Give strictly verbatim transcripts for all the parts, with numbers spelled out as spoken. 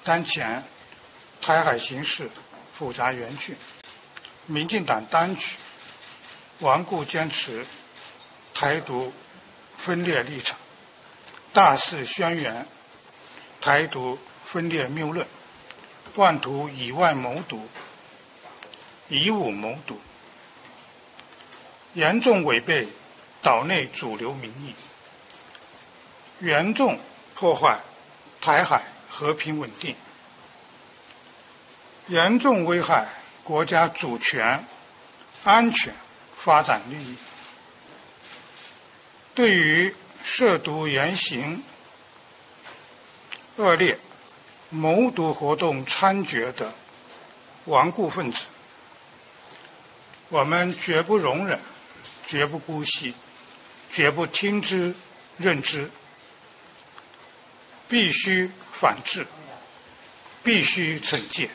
当前台海形势复杂严峻，民进党当局顽固坚持台独分裂立场，大肆宣扬台独分裂谬论，妄图以外谋独、以武谋独，严重违背岛内主流民意，严重破坏台海和平稳定，严重危害国家主权、安全、发展利益。对于涉毒言行恶劣、谋独活动猖獗的顽固分子，我们绝不容忍，绝不姑息，绝不听之任之，必须反制，必须惩戒。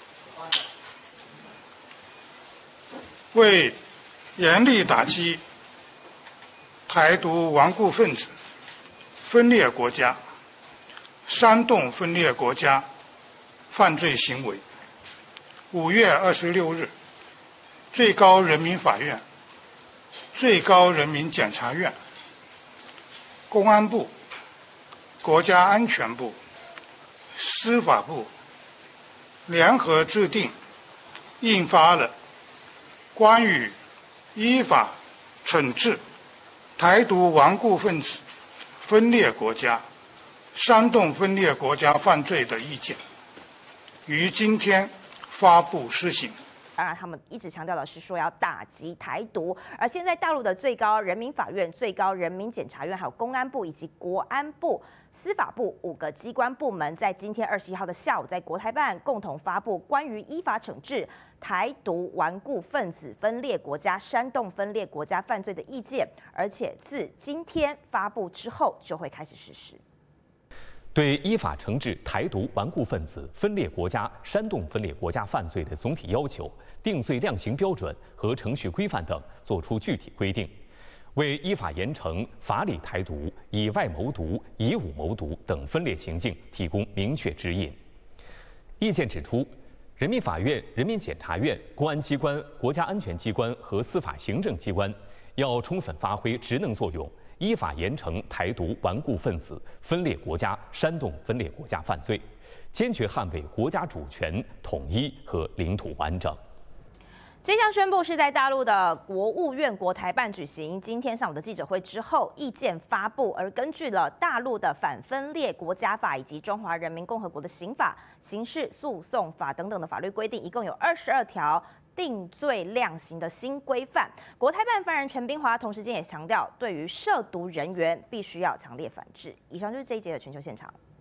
为严厉打击台独顽固分子分裂国家、煽动分裂国家犯罪行为，五月二十六日，最高人民法院、最高人民检察院、公安部、国家安全部、司法部联合制定、印发了关于依法惩治台独顽固分子分裂国家、煽动分裂国家犯罪的意见，于今天发布施行。 当然，他们一直强调的是说要打击台独，而现在大陆的最高人民法院、最高人民检察院、还有公安部以及国安部、司法部五个机关部门，在今天二十一号的下午，在国台办共同发布关于依法惩治台独顽固分子分裂国家、煽动分裂国家犯罪的意见，而且自今天发布之后就会开始实施。 对依法惩治台独顽固分子分裂国家、煽动分裂国家犯罪的总体要求、定罪量刑标准和程序规范等作出具体规定，为依法严惩法理台独、以外谋独、以武谋独等分裂行径提供明确指引。意见指出，人民法院、人民检察院、公安机关、国家安全机关和司法行政机关要充分发挥职能作用，依法严惩台独顽固分子分裂国家、煽动分裂国家犯罪，坚决捍卫国家主权、统一和领土完整。 这项宣布是在大陆的国务院国台办举行今天上午的记者会之后，意见发布。而根据了大陆的反分裂国家法以及中华人民共和国的刑法、刑事诉讼法等等的法律规定，一共有二十二条定罪量刑的新规范。国台办发言人陈冰华同时间也强调，对于涉毒人员必须要强烈反制。以上就是这一节的全球现场。